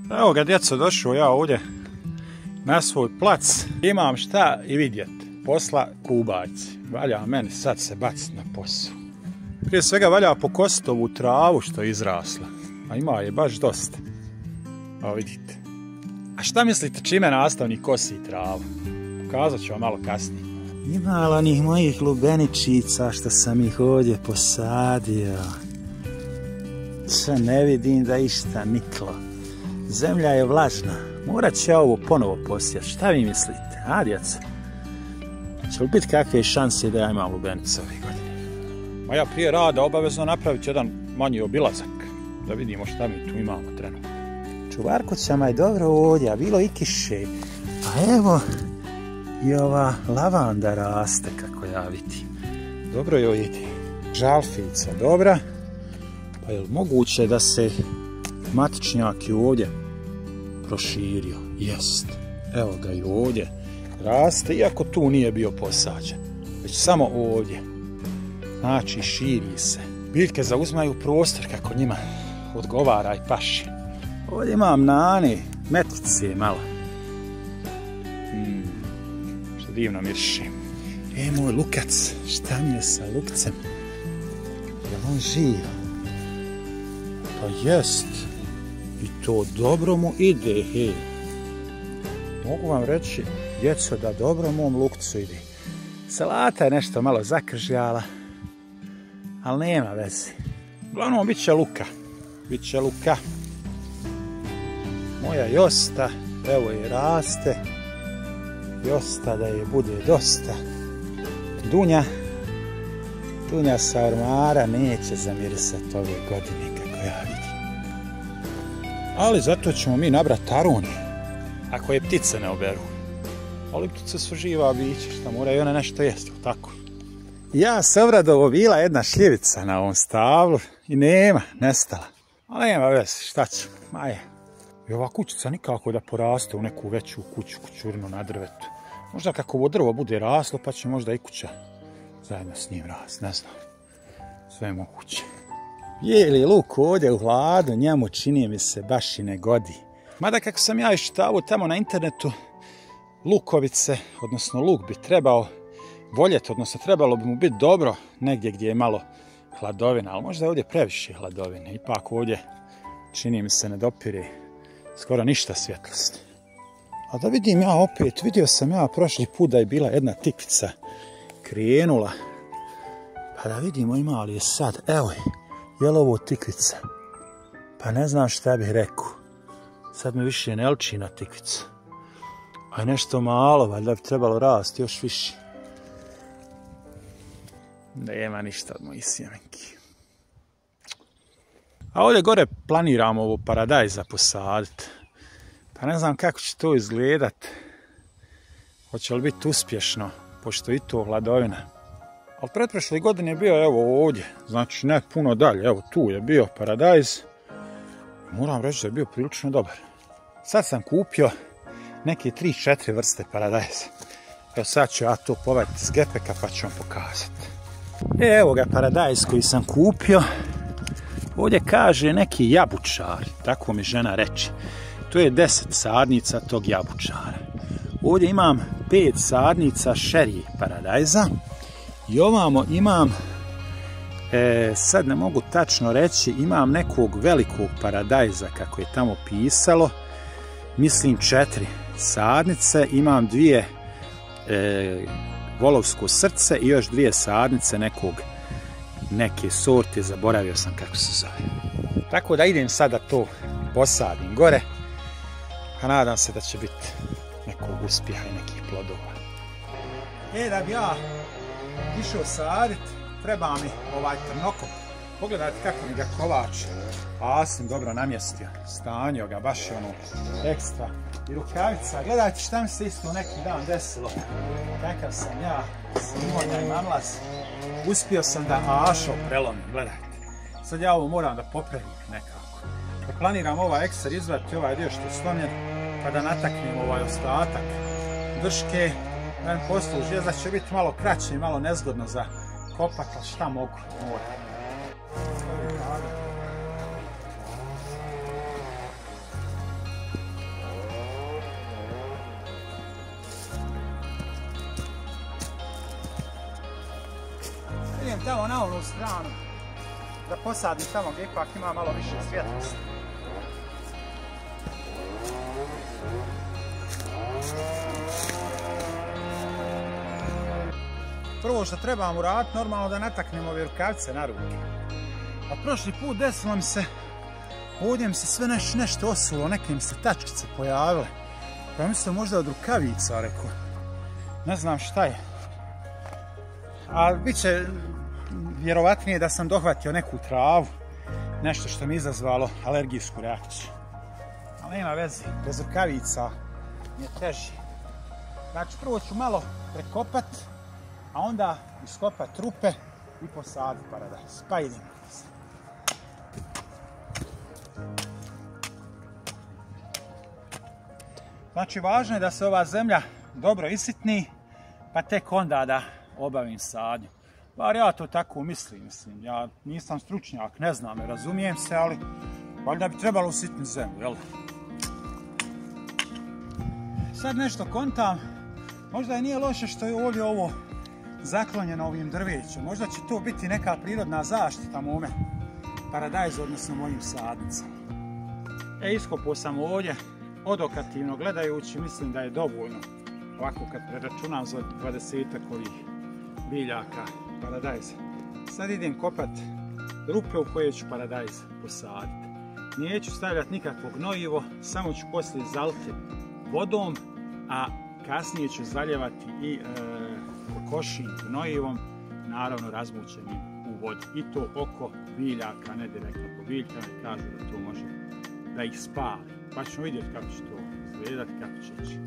Evo ga djeco, došao ja ovdje na svoj plac. Imam šta i vidjet. Posla Kubajci. Valja meni sad se baciti na posao. Prije svega valja pokositi ovu travu što je izrasla. A ima je baš dosta. Evo vidite. A šta mislite čime nastavnik kosi travu? Pokazat ću vam malo kasnije. Ima li onih mojih lubeničica što sam ih ovdje posadio? Sve ne vidim da išta niklo. Zemlja je vlažna. Morat će ja ovo ponovo posijati. Šta vi mislite? A, djeca? Će li biti kakve šanse da ja imam lubenice ove godine? Moja prije rada obavezno napraviti jedan manji obilazak. Da vidimo šta mi tu imamo trenutno. Čuvarkućama je dobro ovdje, a bilo i kiše. A evo i ova lavanda raste kako ja vidim. Dobro joj ide. Žalfica dobra. Pa je li moguće da se matičnjak i ovdje proširio? Jest. Evo ga i ovdje raste, iako tu nije bio posađen. Već samo ovdje. Znači širi se. Biljke zauzmaju prostor kako njima odgovara i paši. Ovdje imam nane, metlice malo. Što divno miriši. Moj lukac, šta mi je sa lukcem? Je li on živ? Pa jest. I to dobro mu ide, hej. Mogu vam reći, djeco, da dobro mom lukcu ide. Salata je nešto malo zakržljala, ali nema veze. Uglavnom, bit će luka. Bit će luka. Moja Josta, evo je raste. Josta da je bude dosta. Dunja sa ormara neće zamirisati ove godine kako ja vidim. Ali zato ćemo mi nabrati arunije. Ako je ptice ne oberu. Ali ptice su živa bića, šta moraju one nešto jesti, tako. Ja se obradovo bila jedna šljivica na ovom stablu i nestala. Ali nema veze, šta ću, ma je. I ova kućica nikako da poraste u neku veću kuću, kućurnu na drvetu. Možda kako ovo drvo bude raslo, pa će možda i kuća zajedno s njim rast, ne znam. Sve je moguće. Bijeli luk ovdje u hladu, njemu čini mi se baš i ne godi. Mada kako sam ja iščitavao tamo na internetu, lukovice, odnosno luk bi trebao voljeti, odnosno trebalo bi mu biti dobro negdje gdje je malo hladovina, ali možda je ovdje previše hladovine. Ipak ovdje čini mi se ne dopire skoro ništa svjetlosti. A da vidim ja opet, vidio sam ja prošli put da je bila jedna tikvica krenula. Pa da vidimo ima li je sad. Evo je li ovo tikvica? Pa ne znam šta bih rekao. Sad mi više ne liči na tikvicu. A je nešto malo, valjda bi trebalo rasti još više. Nema ništa od mojih sjemenki. A ovdje gore planiramo ovo paradajza posaditi. Pa ne znam kako će to izgledat. Hoće li biti uspješno, pošto i to hladovina. Ali pretprošle godine je bio evo ovdje, znači ne puno dalje. Evo tu je bio paradajz. Moram reći da je bio prilično dobar. Sad sam kupio neke 3-4 vrste paradajza. Evo sad ću ja to povaditi s gepeka pa ću vam pokazati. Evo ga paradajz koji sam kupio. Ovdje kaže neki jabučar, tako mi žena reče. To je 10 sadnica tog jabučara. Ovdje imam 5 sadnica šerije paradajza. I ovamo imam, sad ne mogu tačno reći, imam nekog velikog paradajza kako je tamo pisalo. Mislim 4 sadnice, imam 2 volovsko srce i još 2 sadnice neke sorte, zaboravio sam kako se zove. Tako da idem sad da to posadim gore, a nadam se da će biti nekog uspjeha i nekih plodova. Da bi ja išao sadit, treba mi ovaj trnokop. Pogledajte kako mi ga kovač Asim dobro namjestio. Stanio ga baš ono ekstra. I rukavica, gledajte šta mi se isto neki dan desilo. Kakav sam ja, Simonja i Mamlas. Uspio sam da ašo prelomim, gledajte. Sad ja ovo moram da popravim nekako. Da planiram ovaj ekser izvaditi ovaj dio što je slomljen, pa da nataknem ovaj ostatak drške. Da mi posluži, da će biti malo kraće i malo nezgodno za kopak, ali šta mogu, moram. tamo na onu stranu, da posadim tamo gdje ipak ima malo više svjetlosti. Prvo što trebamo uraditi, normalno da nataknemo ove rukavice na ruke. A prošli put desilo mi se, ovdje mi se sve nešto osulo, neke mi se tačkice pojavile. Pa mislim možda od rukavica, rekao. Ne znam šta je. A bit će vjerovatnije da sam dohvatio neku travu, nešto što mi je izazvalo alergijsku reakciju. Ali nema veze, bez rukavica mi je teže. Znači prvo ću malo prekopat, a onda iskopat rupe i posaditi paradajz. Pa idemo. Znači važno je da se ova zemlja dobro isitni, pa tek onda da obavim sadnju. Bar ja to tako mislim, ja nisam stručnjak, ne znam, ne razumijem se, ali valjda bi trebalo usitniti zemlju, jel? Sad nešto kontam, možda i nije loše što je ovdje ovo zaklonjeno ovim drvećem, možda će to biti neka prirodna zaštita mome paradajzu, odnosno mojim sadnicama. Iskopao sam ovdje, odokativno gledajući, mislim da je dovoljno, ovako kad preračunam za 20-ak ovih biljaka paradajza. Sad idem kopat rupe u koje ću paradajz posaditi. Neću stavljati nikakvo gnojivo, samo ću poslije zaliti vodom, a kasnije ću zaljevati i kokošin gnojivom, naravno razmućenim u vodi. I to oko biljaka, ne direktno po biljkama, kažu da to može da ih spali. Pa ćemo vidjeti kako će to izgledati, kako će ići.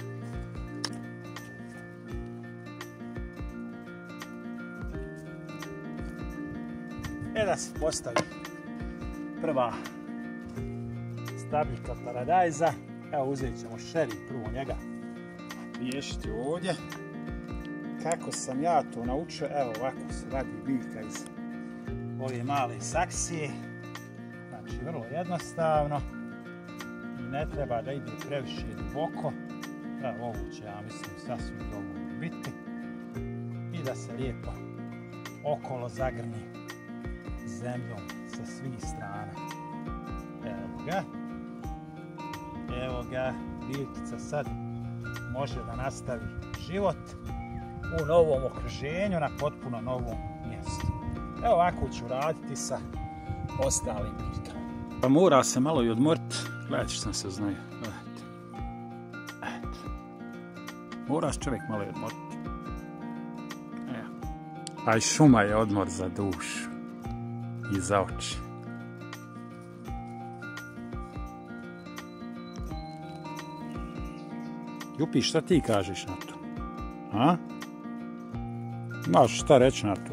Da se postavi prva stabljika paradajza. Evo uzet ćemo šerif, prvo njega riješiti ovdje. Kako sam ja to naučio, evo ovako se radi biljka iz ove male saksije. Znači vrlo jednostavno i ne treba da ide previše duboko. Evo ovo će, ja mislim, sasvim dovoljno biti. I da se lijepo okolo zagrni zemljom sa svih strana. Evo ga, biljkica sad može da nastavi život u novom okruženju, na potpuno novom mjestu. Evo ovako ću raditi sa ostalim biljkama. Pa mora se malo i odmoriti, gledat ću sam se znaju. Mora se čovjek malo i odmoriti. A i šuma je odmor za dušu i za oči. Jupi, šta ti kažeš na to? A? Imaš šta reći na to?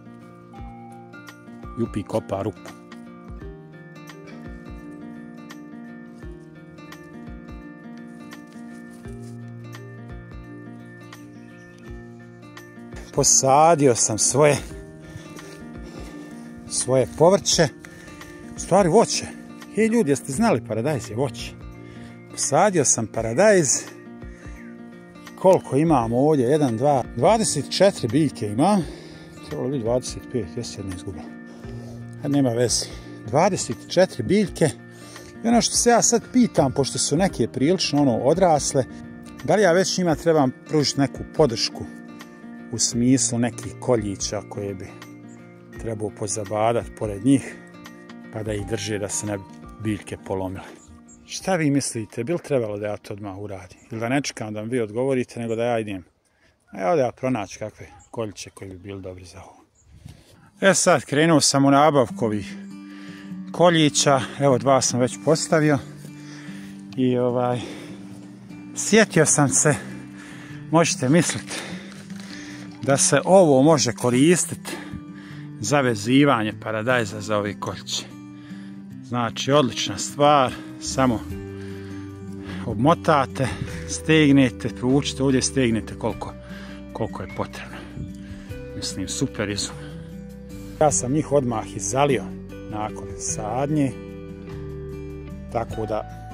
Jupi kopa rupu. Posadio sam svoje povrće, u stvari voće. Hej ljudi, jeste znali paradajz je voće? Posadio sam paradajz. Koliko imam ovdje? 1, 2, 24 biljke imam. Trebalo biti 25, jesi jedna izgubila. Kad nema veze. 24 biljke. I ono što se ja sad pitam, pošto su neke prilično odrasle, da li ja već njima trebam pružiti neku podršku u smislu nekih koljića koje bi trebao pozabadati pored njih, pa da ih drže da se ne biljke polomile. Šta vi mislite, bi li trebalo da ja to odmah uradim? Ili da ne čekam da mi vi odgovorite, nego da ja idem? Evo da ja pronaći kakve koljiće koji bi bili dobri za ovo. Sad krenuo sam u nabavku ovih koljića. Evo 2 sam već postavio. I sjetio sam se, možete misliti, da se ovo može koristiti za vezivanje paradajza za ove koljiće. Znači, odlična stvar, samo obmotate, stegnete, povučite ovdje, stegnete koliko je potrebno. Mislim, super izum. Ja sam njih odmah izalio nakon sadnje, tako da